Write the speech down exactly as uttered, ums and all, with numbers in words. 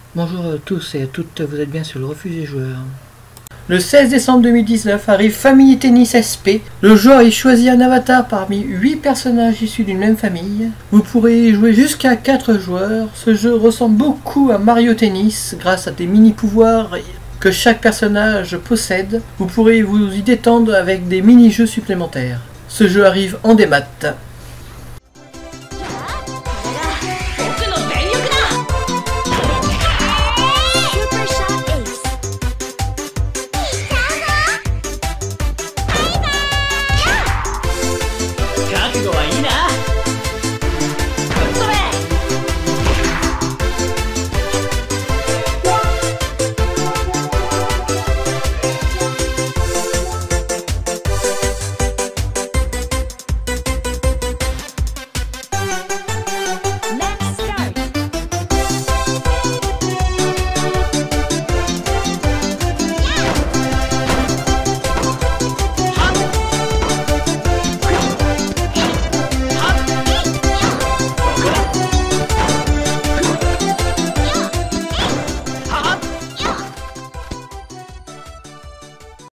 Bonjour à tous et à toutes, vous êtes bien sur le Refuge des joueurs. Le seize décembre deux mille dix-neuf arrive Family Tennis S P. Le joueur y choisit un avatar parmi huit personnages issus d'une même famille. Vous pourrez y jouer jusqu'à quatre joueurs. Ce jeu ressemble beaucoup à Mario Tennis grâce à des mini-pouvoirs que chaque personnage possède. Vous pourrez vous y détendre avec des mini-jeux supplémentaires. Ce jeu arrive en démat.